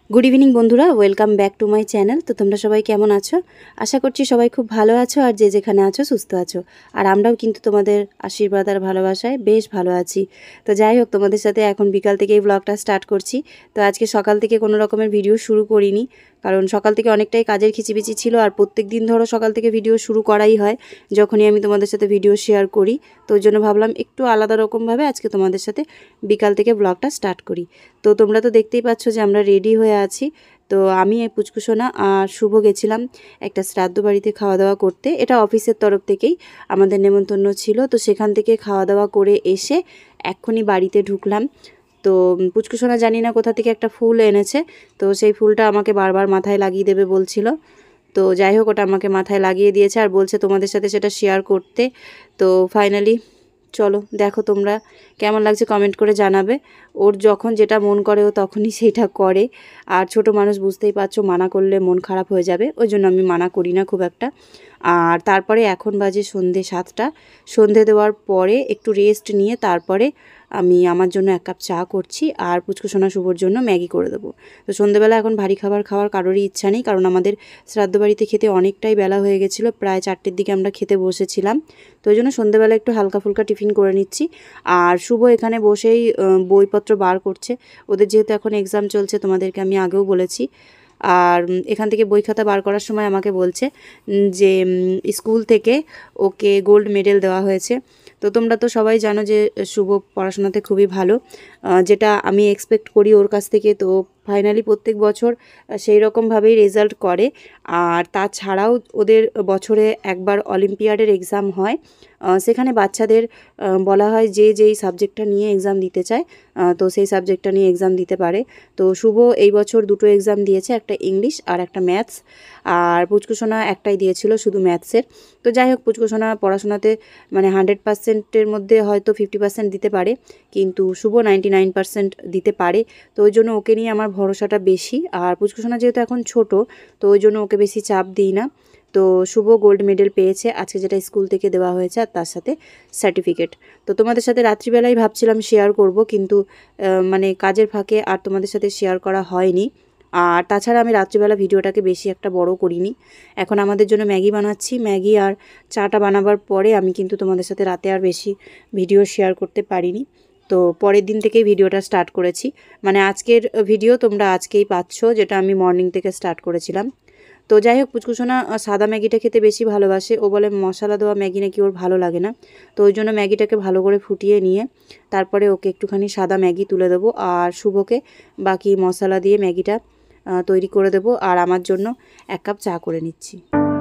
Good evening বন্ধুরা, welcome back to my channel. তো তোমরা সবাই কেমন আছো? আশা করছি সবাই খুব ভালো আছো আর যে যেখানে আছো সুস্থ আছো। আর আমরাও কিন্তু তোমাদের আশীর্বাদ আর ভালোবাসায় বেশ ভালো আছি। তো যাই হোক, তোমাদের সাথে এখন বিকাল থেকে এই ব্লগটা স্টার্ট করছি। তো আজকে সকাল থেকে কোনো রকমের ভিডিও শুরু করিনি, কারণ সকাল থেকে অনেকটাই কাজের খিচিবিচি ছিল। আর প্রত্যেক দিন ধরো সকাল থেকে ভিডিও শুরু করাই হয় যখনই আমি তোমাদের সাথে ভিডিও শেয়ার করি। তো ওই জন্য ভাবলাম একটু আলাদা রকমভাবে আজকে তোমাদের সাথে বিকাল থেকে ব্লগটা স্টার্ট করি। তো তোমরা তো দেখতেই পাচ্ছ যে আমরা রেডি হয়ে আছি। তো আমি এই পুচকুসোনা আর শুভ গেছিলাম একটা শ্রাদ্ধ বাড়িতে খাওয়া দাওয়া করতে। এটা অফিসের তরফ থেকেই আমাদের নেমন্তন্ন ছিল। তো সেখান থেকে খাওয়া দাওয়া করে এসে এক্ষুনি বাড়িতে ঢুকলাম। তো পুচকুসোনা জানি না কোথা থেকে একটা ফুল এনেছে, তো সেই ফুলটা আমাকে বারবার মাথায় লাগিয়ে দেবে বলছিল। তো যাই হোক, ওটা আমাকে মাথায় লাগিয়ে দিয়েছে আর বলছে তোমাদের সাথে সেটা শেয়ার করতে। তো ফাইনালি চলো দেখো তোমরা কেমন লাগছে কমেন্ট করে জানাবে। ওর যখন যেটা মন করে ও তখনই সেইটা করে। আর ছোট মানুষ বুঝতেই পারছো, মানা করলে মন খারাপ হয়ে যাবে, ওই জন্য আমি মানা করি না খুব একটা। আর তারপরে এখন বাজে সন্ধে 7টা। সন্ধে দেওয়ার পরে একটু রেস্ট নিয়ে তারপরে আমি আমার জন্য 1 কাপ চা করছি আর পুচকুসোনা শুভর জন্য ম্যাগি করে দেবো। তো সন্ধেবেলা এখন ভারী খাবার খাওয়ার কারোরই ইচ্ছা নেই, কারণ আমাদের শ্রাদ্ধ বাড়িতে খেতে অনেকটাই বেলা হয়ে গেছিলো, প্রায় 4টের দিকে আমরা খেতে বসেছিলাম। তো ওই জন্য সন্ধেবেলা একটু হালকা ফুলকা টিফিন করে নিচ্ছি। আর শুভ এখানে বসেই বইপত্র বার করছে। ওদের যেহেতু এখন এক্সাম চলছে, তোমাদেরকে আমি আগেও বলেছি। আর এখান থেকে বই খাতা বার করার সময় আমাকে বলছে যে স্কুল থেকে ওকে গোল্ড মেডেল দেওয়া হয়েছে। তো তোমরা তো সবাই জানো যে শুভ পড়াশোনাতে খুবই ভালো, যেটা আমি এক্সপেক্ট করি ওর কাছ থেকে। তো ফাইনালি প্রত্যেক বছর সেই রকমভাবেই রেজাল্ট করে। আর তাছাড়াও ওদের বছরে একবার অলিম্পিয়াডের এক্সাম হয়, সেখানে বাচ্চাদের বলা হয় যে যেই সাবজেক্টটা নিয়ে এক্সাম দিতে চায়, তো সেই সাবজেক্টটা নিয়ে এক্সাম দিতে পারে। তো শুভ এই বছর 2টো এক্সাম দিয়েছে, একটা ইংলিশ আর একটা ম্যাথস। আর পুচকুসোনা একটাই দিয়েছিল শুধু ম্যাথসের। তো যাই হোক, পুচকুসোনা পড়াশোনাতে মানে 100%-এর মধ্যে হয়তো 50% দিতে পারে, কিন্তু শুভ 99% দিতে পারে। তো ওই জন্য ওকে নিয়ে আমার ভরসাটা বেশি। আর পুচকুসোনা যেহেতু এখন ছোট, তো ওই জন্য ওকে বেশি চাপ দিই না। তো শুভ গোল্ড মেডেল পেয়েছে আজকে, যেটা স্কুল থেকে দেওয়া হয়েছে, আর তার সাথে সার্টিফিকেট। তো তোমাদের সাথে রাত্রিবেলাই ভাবছিলাম শেয়ার করব, কিন্তু মানে কাজের ফাঁকে আর তোমাদের সাথে শেয়ার করা হয়নি। আর তাছাড়া আমি রাত্রিবেলা ভিডিওটাকে বেশি একটা বড় করিনি। এখন আমাদের জন্য ম্যাগি বানাচ্ছি, ম্যাগি আর চাটা বানাবার পরে আমি কিন্তু তোমাদের সাথে রাতে আর বেশি ভিডিও শেয়ার করতে পারিনি। তো পরের দিন থেকেই ভিডিওটা স্টার্ট করেছি, মানে আজকের ভিডিও তোমরা আজকেই পাচ্ছ, যেটা আমি মর্নিং থেকে স্টার্ট করেছিলাম। তো যাই হোক, পুচকুসোনা সাদা ম্যাগিটা খেতে বেশি ভালোবাসে। ও বলে মশলা দেওয়া ম্যাগি নাকি ওর ভালো লাগে না। তো ওই জন্য ম্যাগিটাকে ভালো করে ফুটিয়ে নিয়ে তারপরে ওকে একটুখানি সাদা ম্যাগি তুলে দেবো, আর শুভকে বাকি মশলা দিয়ে ম্যাগিটা তৈরি করে দেবো। আর আমার জন্য 1 কাপ চা করে নিচ্ছি।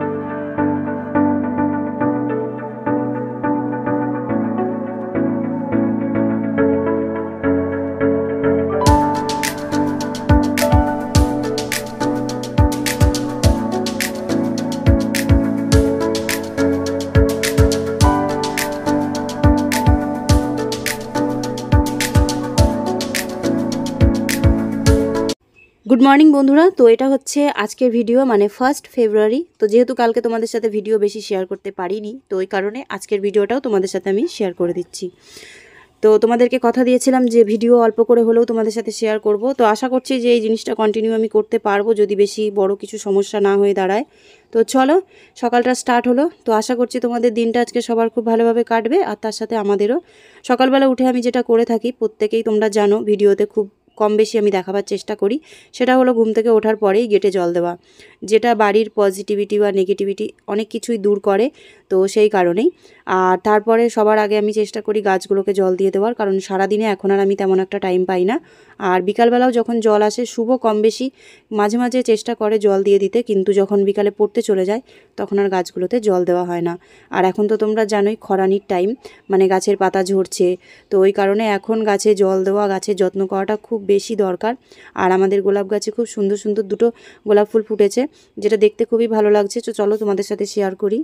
গুড মর্নিং বন্ধুরা। তো এটা হচ্ছে আজকের ভিডিও, মানে 1 ফেব্রুয়ারি। তো যেহেতু কালকে তোমাদের সাথে ভিডিও বেশি শেয়ার করতে পারিনি, তো ওই কারণে আজকের ভিডিওটাও তোমাদের সাথে আমি শেয়ার করে দিচ্ছি। তো তোমাদেরকে কথা দিয়েছিলাম যে ভিডিও অল্প করে হলেও তোমাদের সাথে শেয়ার করব। তো আশা করছি যে এই জিনিসটা কন্টিনিউ আমি করতে পারবো, যদি বেশি বড় কিছু সমস্যা না হয়ে দাঁড়ায়। তো চলো, সকালটা স্টার্ট হলো। তো আশা করছি তোমাদের দিনটা আজকে সবার খুব ভালোভাবে কাটবে, আর তার সাথে আমাদেরও। সকালবেলা উঠে আমি যেটা করে থাকি, প্রত্যেকেই তোমরা জানো, ভিডিওতে খুব কম বেশি আমি দেখাবার চেষ্টা করি, সেটা হলো ঘুম থেকে ওঠার পরেই গেটে জল দেওয়া, যেটা বাড়ির পজিটিভিটি বা নেগেটিভিটি অনেক কিছুই দূর করে। তো সেই কারণেই। আর তারপরে সবার আগে আমি চেষ্টা করি গাছগুলোকে জল দিয়ে দেওয়ার, কারণ সারাদিনে এখন আর আমি তেমন একটা টাইম পাই না। আর বিকালবেলাও যখন জল আসে, শুভ কম বেশি মাঝে মাঝে চেষ্টা করে জল দিয়ে দিতে, কিন্তু যখন বিকালে পড়তে চলে যায় তখন আর গাছগুলোতে জল দেওয়া হয় না। আর এখন তো তোমরা জানোই খরানির টাইম, মানে গাছের পাতা ঝরছে। তো ওই কারণে এখন গাছে জল দেওয়া, গাছের যত্ন করাটা খুব বেশি দরকার। আর আমাদের গোলাপ গাছে খুব সুন্দর সুন্দর 2টো গোলাপ ফুল ফুটেছে, যেটা দেখতে খুবই ভালো লাগছে। তো চলো তোমাদের সাথে শেয়ার করি।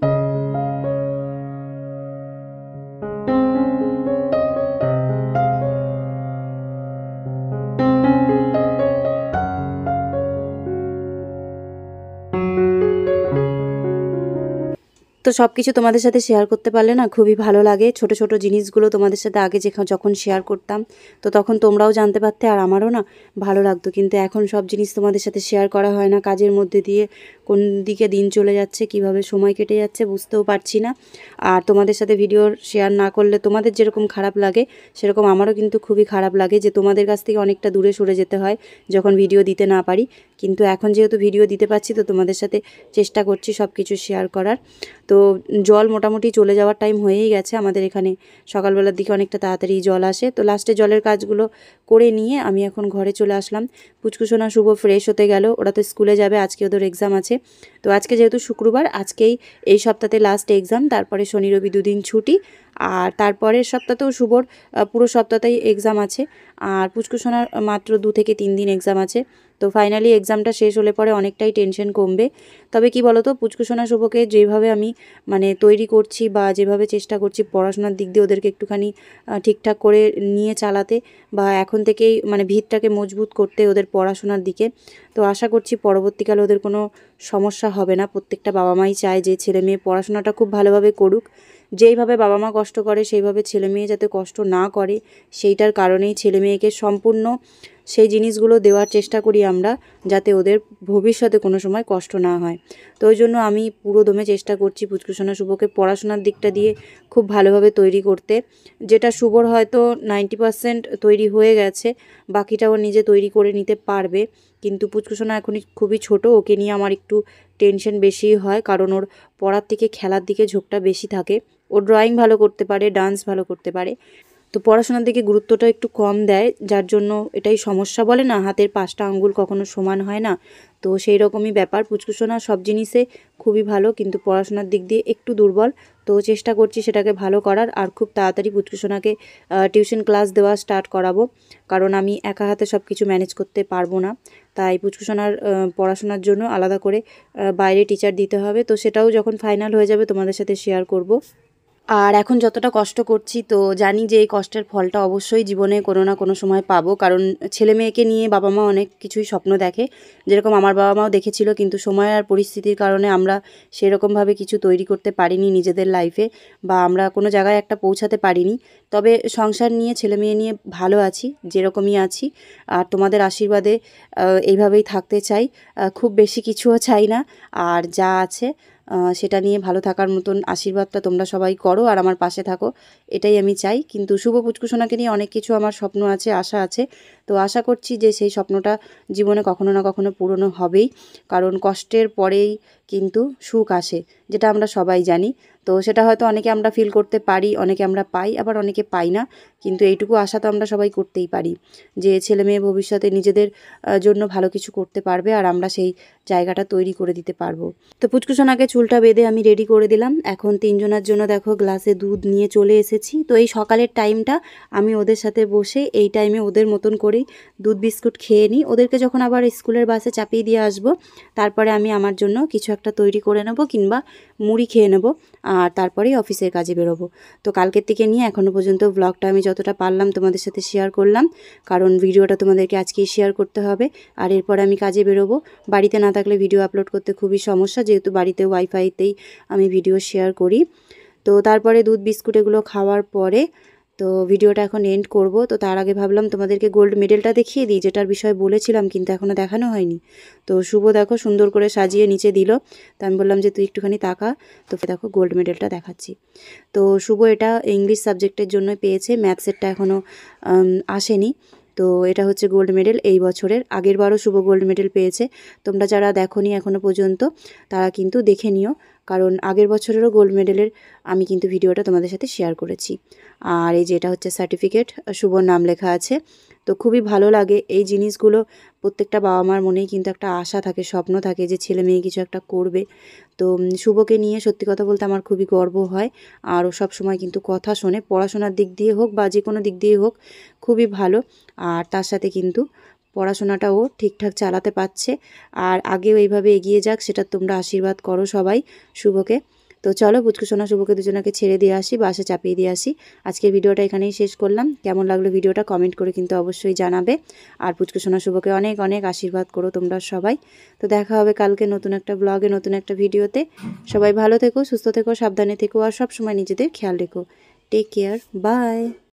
তো সব কিছু তোমাদের সাথে শেয়ার করতে পারলে না খুবই ভালো লাগে। ছোট ছোট জিনিসগুলো তোমাদের সাথে আগে যখন শেয়ার করতাম তো তখন তোমরাও জানতে পারতে আর আমারও না ভালো লাগতো, কিন্তু এখন সব জিনিস তোমাদের সাথে শেয়ার করা হয় না। কাজের মধ্যে দিয়ে কোন দিকে দিন চলে যাচ্ছে, কিভাবে সময় কেটে যাচ্ছে বুঝতেও পারছি না। আর তোমাদের সাথে ভিডিও শেয়ার না করলে তোমাদের যেরকম খারাপ লাগে সেরকম আমারও কিন্তু খুবই খারাপ লাগে যে তোমাদের কাছ থেকে অনেকটা দূরে সরে যেতে হয় যখন ভিডিও দিতে না পারি। কিন্তু এখন যেহেতু ভিডিও দিতে পারছি তো তোমাদের সাথে চেষ্টা করছি সব কিছু শেয়ার করার। তো জল মোটামুটি চলে যাওয়ার টাইম হয়েই গেছে আমাদের এখানে, সকালবেলার দিকে অনেকটা তাড়াতাড়ি জল আসে। তো লাস্টে জলের কাজগুলো করে নিয়ে আমি এখন ঘরে চলে আসলাম। পুচকুসোনা শুভ ফ্রেশ হতে গেল, ওরা তো স্কুলে যাবে, আজকে ওদের এক্সাম আছে। তো আজকে যেহেতু শুক্রবার, আজকেই এই সপ্তাহে লাস্ট এক্সাম, তারপরে শনি রবি দুদিন ছুটি। আর তারপরের সপ্তাহতেও শুভর পুরো সপ্তাহতেই এক্সাম আছে। আর পুচকুসোনার মাত্র 2 থেকে 3 দিন এক্সাম আছে। তো ফাইনালি এক্সামটা শেষ হলে পরে অনেকটাই টেনশন কমবে। তবে কি বলো তো, পুচকুসোনা শুভকে যেভাবে আমি তৈরি করছি বা যেভাবে চেষ্টা করছি পড়াশোনার দিক দিয়ে ওদেরকে একটুখানি ঠিকঠাক করে নিয়ে চালাতে বা এখন থেকেই ভিতটাকে মজবুত করতে ওদের পড়াশোনার দিকে, তো আশা করছি পরবর্তীকালে ওদের কোনো সমস্যা হবে না। প্রত্যেকটা বাবা মাই চায় যে ছেলে মেয়ে পড়াশোনাটা খুব ভালোভাবে করুক। যেইভাবে বাবা মা কষ্ট করে সেইভাবে ছেলে মেয়ে যাতে কষ্ট না করে, সেইটার কারণেই ছেলে মেয়েকে সম্পূর্ণ সেই জিনিসগুলো দেওয়ার চেষ্টা করি আমরা, যাতে ওদের ভবিষ্যতে কোনো সময় কষ্ট না হয়। তো ওই জন্য আমি পুরো দমে চেষ্টা করছি পুচকুসোনা শুভকে পড়াশোনার দিকটা দিয়ে খুব ভালোভাবে তৈরি করতে। যেটা শুভর হয়তো 90% তৈরি হয়ে গেছে, বাকিটা ও নিজে তৈরি করে নিতে পারবে। কিন্তু পুচকুসোনা এখনই খুবই ছোট, ওকে নিয়ে আমার একটু টেনশন বেশি হয়, কারণ ওর পড়ার থেকে খেলার দিকে ঝোঁকটা বেশি থাকে। ও ড্রয়িং ভালো করতে পারে, ডান্স ভালো করতে পারে, তো পড়াশোনার দিকে গুরুত্বটা একটু কম দেয়, যার জন্য এটাই সমস্যা। বলে না, হাতের 5টা আঙ্গুল কখনো সমান হয় না, তো সেই রকমই ব্যাপার। পুচকুসোনা সব জিনিসে খুবই ভালো, কিন্তু পড়াশোনার দিক দিয়ে একটু দুর্বল। তো চেষ্টা করছি সেটাকে ভালো করার, আর খুব তাড়াতাড়ি পুচকুসোনাকে টিউশন ক্লাস দেওয়া স্টার্ট করাবো, কারণ আমি একা হাতে সব কিছু ম্যানেজ করতে পারবো না। তাই পুচকুসোনার পড়াশোনার জন্য আলাদা করে বাইরে টিচার দিতে হবে। তো সেটাও যখন ফাইনাল হয়ে যাবে তোমাদের সাথে শেয়ার করব। আর এখন যতটা কষ্ট করছি তো জানি যে এই কষ্টের ফলটা অবশ্যই জীবনে কোনো না কোনো সময় পাবো, কারণ ছেলে মেয়েকে নিয়ে বাবা মা অনেক কিছুই স্বপ্ন দেখে, যেরকম আমার বাবা মাও দেখেছিল, কিন্তু সময় আর পরিস্থিতির কারণে আমরা সেরকমভাবে কিছু তৈরি করতে পারিনি নিজেদের লাইফে, বা আমরা কোনো জায়গায় একটা পৌঁছাতে পারিনি। তবে সংসার নিয়ে ছেলে মেয়ে নিয়ে ভালো আছি, যেরকমই আছি। আর তোমাদের আশীর্বাদে এইভাবেই থাকতে চাই, খুব বেশি কিছুও চাই না। আর যা আছে সেটা নিয়ে ভালো থাকার মতন আশীর্বাদটা তোমরা সবাই করো আর আমার পাশে থাকো, এটাই আমি চাই। কিন্তু শুভ পুচকুসোনাকে নিয়ে অনেক কিছু আমার স্বপ্ন আছে, আশা আছে। তো আশা করছি যে সেই স্বপ্নটা জীবনে কখনো না কখনো পূরণ হবেই, কারণ কষ্টের পরেই কিন্তু সুখ আসে, যেটা আমরা সবাই জানি। তো সেটা হয়তো অনেকে আমরা ফিল করতে পারি, অনেকে আমরা পাই, আবার অনেকে পাই না। কিন্তু এইটুকু আশা তো আমরা সবাই করতেই পারি যে ছেলে মেয়ে ভবিষ্যতে নিজেদের জন্য ভালো কিছু করতে পারবে, আর আমরা সেই জায়গাটা তৈরি করে দিতে পারবো। তো পুচকুসোনাকে চুলটা বেঁধে আমি রেডি করে দিলাম। এখন 3 জনের জন্য দেখো গ্লাসে দুধ নিয়ে চলে এসেছি। তো এই সকালের টাইমটা আমি ওদের সাথে বসে এই টাইমে ওদের মতন করেই দুধ বিস্কুট খেয়ে নিই। ওদেরকে যখন আবার স্কুলের বাসে চাপিয়ে দিয়ে আসবো, তারপরে আমি আমার জন্য কিছু একটা তৈরি করে নেব, কিংবা মুড়ি খেয়ে নেব, আর তারপরেই অফিসের কাজে বেরোবো। তো কালকের থেকে নিয়ে এখনও পর্যন্ত ব্লগটা আমি যতটা পারলাম তোমাদের সাথে শেয়ার করলাম, কারণ ভিডিওটা তোমাদেরকে আজকেই শেয়ার করতে হবে। আর এরপরে আমি কাজে বেরোবো। বাড়িতে না থাকলে ভিডিও আপলোড করতে খুবই সমস্যা, যেহেতু বাড়িতে ওয়াইফাইতেই আমি ভিডিও শেয়ার করি। তো তারপরে দুধ বিস্কুট এগুলো খাওয়ার পরে তো ভিডিওটা এখন এন্ড করব। তো তার আগে ভাবলাম তোমাদেরকে গোল্ড মেডেলটা দেখিয়ে দিই, যেটার বিষয়ে বলেছিলাম কিন্তু এখনও দেখানো হয়নি। তো শুভ দেখো সুন্দর করে সাজিয়ে নিচে দিল, তো আমি বললাম যে তুই একটুখানি তাকা। তো দেখো গোল্ড মেডেলটা দেখাচ্ছি। তো শুভ এটা ইংলিশ সাবজেক্টের জন্য পেয়েছে, ম্যাথসেরটা এখনও আসেনি। তো এটা হচ্ছে গোল্ড মেডেল এই বছরের, আগের বারও শুভ গোল্ড মেডেল পেয়েছে। তোমরা যারা দেখোনি এখনও পর্যন্ত তারা কিন্তু দেখে নিও, কারণ আগের বছরেরও গোল্ড মেডেলের আমি কিন্তু ভিডিওটা তোমাদের সাথে শেয়ার করেছি। আর এই যে এটা হচ্ছে সার্টিফিকেট, শুভর নাম লেখা আছে। তো খুবই ভালো লাগে এই জিনিসগুলো। প্রত্যেকটা বাবা মার মনেই কিন্তু একটা আশা থাকে, স্বপ্ন থাকে যে ছেলে মেয়ে কিছু একটা করবে। তো শুভকে নিয়ে সত্যি কথা বলতে আমার খুবই গর্ব হয়। আর ও সবসময় কিন্তু কথা শোনে, পড়াশোনার দিক দিয়ে হোক বা যে কোনো দিক দিয়ে হোক খুবই ভালো। আর তার সাথে কিন্তু পড়াশোনাটাও ঠিকঠাক চালাতে পারছে। আর আগেও এইভাবে এগিয়ে যাক, সেটা তোমরা আশীর্বাদ করো সবাই শুভকে। তো চলো পুচকু সোনা শুভকে দুজনকে ছেড়ে দিয়ে আসি, বাসে চাপিয়ে দিয়ে আসি। আজকের ভিডিওটা এখানেই শেষ করলাম। কেমন লাগলো ভিডিওটা কমেন্ট করে কিন্তু অবশ্যই জানাবে। আর পুচকু সোনা শুভকে অনেক অনেক আশীর্বাদ করো তোমরা সবাই। তো দেখা হবে কালকে নতুন একটা ব্লগে, নতুন একটা ভিডিওতে। সবাই ভালো থেকো, সুস্থ থেকো, সাবধানে থেকো আর সব সময় নিজেদের খেয়াল রেখো। Take care, by.